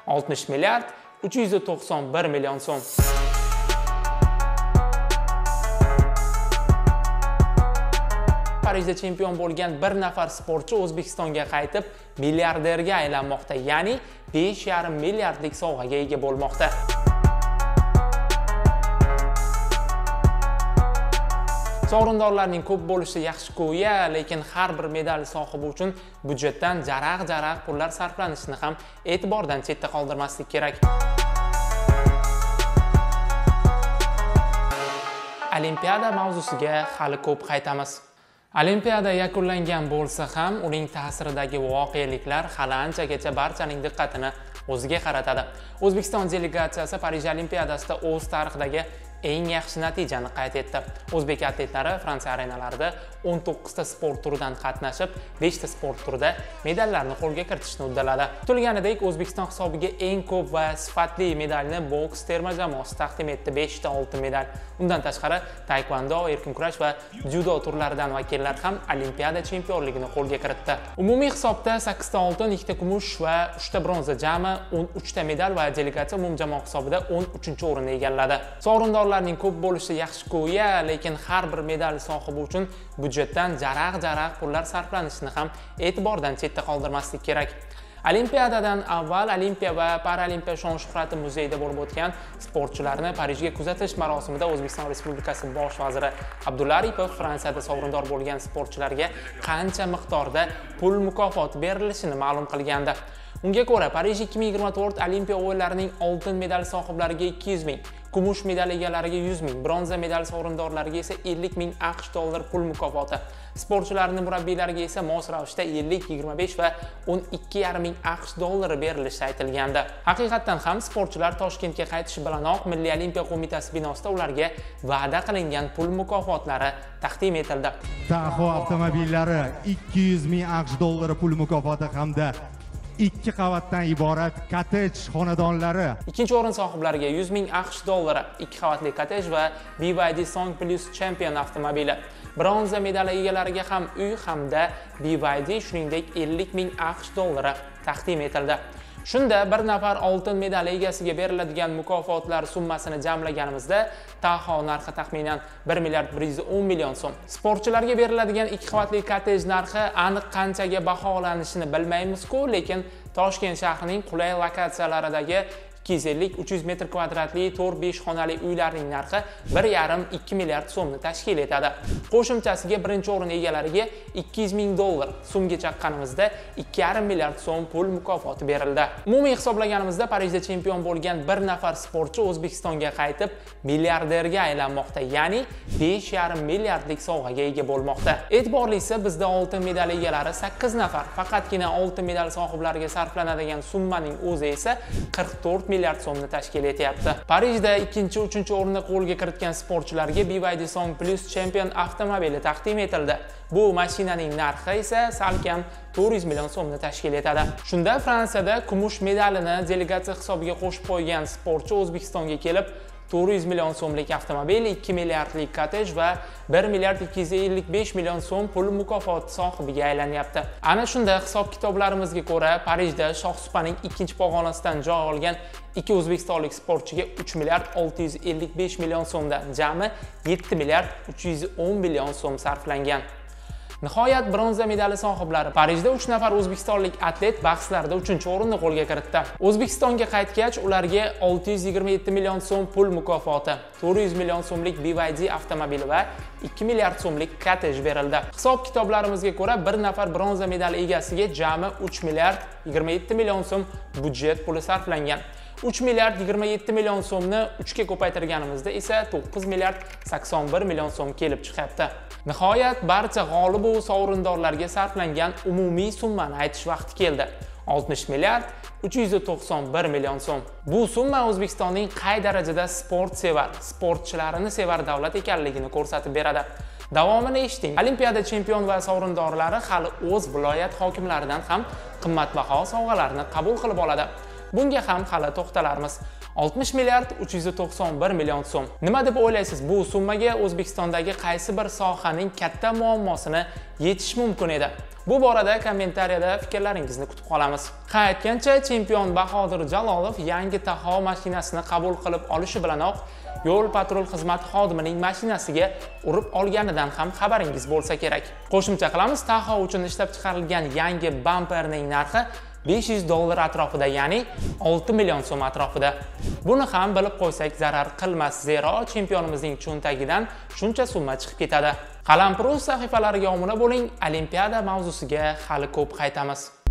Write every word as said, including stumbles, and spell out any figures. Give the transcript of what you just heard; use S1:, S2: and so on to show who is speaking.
S1: oltmish milliard uch yuz to'qson bir million so'm. Parijda chempion bo'lgan bir nafar sportchi O'zbekistonga qaytib, milliarderga aylanmoqda, ya'ni besh yarim milliardlik sovg'aga ega bo'lmoqda. Sovrindorlarning ko'p bo'lishi yaxshi-ku-ya, lekin har bir medal sohibi uchun budjetdan jaraq-jaraq pullar sarflanishini ham e'tibordan chetda qoldirmaslik kerak. Olimpiada mavzusiga hali ko'p qaytamiz. Olimpiada yakunlangan bo'lsa ham, uning ta'siridagi voqeliklar hali anchagacha barchaning diqqatini o'ziga qaratadi. O'zbekiston delegatsiyasi Parij Olimpiadasida o'z tarixidagi eng yaxshi natijani qayd etdi. O'zbek atletlari Fransiya arenalarida o'n to'qqizta sport turidan qatnashib, beshta sport turida medallarni qo'lga kiritishni uddaladi. Kutilganidek, O'zbekiston hisobiga eng ko'p va sifatli medalni boks terma jamoasi taqdim etdi, beshta oltin medal. Undan tashqari, taekvondo, erkin kurash va judo turlaridan vakillar ham Olimpiada chempionligini qo'lga kiritdi. Umumiy hisobda sakkizta oltin, ikkita kumush va uchta bronza, jami o'n uchta medal va delegatsiya umumjamoa hisobida o'n uchinchi o'rinni egalladi. Sovrindorlarning ko'p bo'lishi yaxshi-ku-ya, lekin har bir medal sohibi uchun budjetdan jaraq-jaraq pullar sarflanishini ham e'tibordan chetda qoldirmaslik kerak. Olimpiadadan avval Olimpiya va Paralimpiya shon-shuhrati muzeyida bo'lib o'tgan sportchilarni Parijga kuzatish marosimida O'zbekiston Respublikasi bosh vaziri Abdulla Aripov Fransiyada sovrindor bo'lgan sportchilarga qancha miqdorda pul mukofoti berilishini ma'lum qilgandi. Unga ko'ra, Parij ikki ming yigirma to'rt Olimpiya o'yinlarining oltin medal sohiblariga ikki yuz ming, kumush medal egalariga yuz ming, bronza medal sovrindorlariga esa ellik ming AQSh dollar pul mukofoti, sportchilarning murabbiylariga esa mos ravishda ellik, yigirma besh va o'n ikki yarim ming AQSh dollari berilishi aytilgandi. Haqiqatan ham sportchilar Toshkentga qaytishi bilanoq Milliy Olimpiya qo'mitasi binosida ularga va'da qilingan pul mukofotlari taqdim etildi.
S2: Taho avtomobillari ikki yuz ming AQSh dollari pul mukofoti hamda ikki qavatdan iborat kottej xonadonlari.
S1: Ikkinchi o'rin sohiblariga yuz ming AQSh dollari, ikki qavatli kottej va B Y D Song Plus Champion avtomobili. Bronza medali egalariga ham uy hamda B Y D, shuningdek ellik ming AQSh dollari taqdim etildi. Shunda bir nafar oltin medal egasiga beriladigan mukofotlar summasini jamlaganimizda Taho narxi taxminan bir milliard bir yuz o'n million so'm. Sportchilarga beriladigan ikki qavatli kottej narxi aniq qanchaga baholanishini bilmaymiz-ku, lekin Toshkent shahrining qulay lokatsiyalaridagi ikki yuz ellik uch yuz metr kvadratli to'rt besh xonali uylarning narxi bir yarim ikki milliard so'mni tashkil etadi. Qo'shimchasiga birinchi o'rin egalariga ikki yuz ming dollar, so'mga chaqqanimizda ikki yarim milliard so'm pul mukofoti berildi. Umumiy hisoblaganimizda Parijda chempion bo'lgan bir nafar sportchi O'zbekistonga qaytib, milliarderga aylanmoqda, ya'ni besh yarim milliardlik sovg'aga ega bo'lmoqda. E'tiborlisi, bizda oltin medal egalari sakkiz nafar, faqatgina oltin medal sohiblariga sarflanadigan summaning o'zi esa qirq to'rt milliard so'mni tashkil etyapti. Parijda ikkinchi, uchinchi o'rinni qo'lga kiritgan sportchilarga B Y D Song Plus Champion avtomobili taqdim etildi. Bu mashinaning narxi esa salkam to'rt yuz million so'mni tashkil etadi. Shunda Fransiyada kumush medalini delegatsiya hisobiga qo'shib qo'ygan sportchi O'zbekistonga kelib, to'rt yuz million so'mlik avtomobil, ikki milliardlik kottej va bir milliard ikki yuz ellik besh million so'm pul mukofoti sohibiga aylanyapti. Ana shunda hisob-kitoblarimizga ko'ra, Parijda shohsupaning ikkinchi pog'onasidan joy olgan ikki o'zbekistonlik sportchiga uch milliard olti yuz ellik besh million so'mdan jami yetti milliard uch yuz o'n million so'm sarflangan. Nihoyat bronza medali sohiblari Parijda uch nafar o'zbekistonlik atlet bahslarda uchinchi o'rinni qo'lga kiritdi. O'zbekistonga qaytgach, ularga olti yuz yigirma yetti million so'm pul mukofoti, to'rt yuz million so'mlik B Y D avtomobili va ikki milliard so'mlik kottej berildi. Hisob-kitoblarimizga ko'ra, bir nafar bronza medali egasiga jami uch milliard yigirma yetti million so'm budjet puli sarflangan. uch milliard yigirma yetti million so'mni uch ga ko'paytirganimizda esa to'qqiz milliard sakson bir million so'm kelib chiqyapti. Nihoyat barcha g'olib va sovrindorlarga sarflangan umumiy summani aytish vaqti keldi. oltmish milliard uch yuz to'qson bir million so'm. Bu summa O'zbekistonning qay darajada sport sevar, sportchilarini sevar davlat ekanligini ko'rsatib beradi. Davomini eshiting. Olimpiada chempion va sovrindorlari hali o'z viloyat hokimlaridan ham qimmatbaho sovg'alarni qabul qilib oladi. Bunga ham hali to'xtalarmiz. oltmish milliard uch yuz to'qson bir million so'm. Nima deb o'ylaysiz, bu summaga O'zbekistondagi qaysi bir sohaning katta muammosini yechish mumkin edi? Bu borada kommentariyada fikrlaringizni kutib qolamiz. Qayd etgancha, chempion Bahodir Jalolov yangi Taho mashinasini qabul qilib olishi bilanoq yo'l patrul xizmati xodimining mashinasiga urib olganidan ham xabaringiz bo'lsa kerak. Qo'shimcha qilamiz, Taho uchun ishlab chiqarilgan yangi bamperning narxi besh yuz dollar atrofida, ya'ni olti million so'm atrofida. Buni ham bilib qo'ysak zarar qilmas, zero chempionimizning cho'ntagidan shuncha summa chiqib ketadi. Qalampiruz sahifalariga obuna bo'ling, Olimpiada mavzusiga hali ko'p qaytamiz.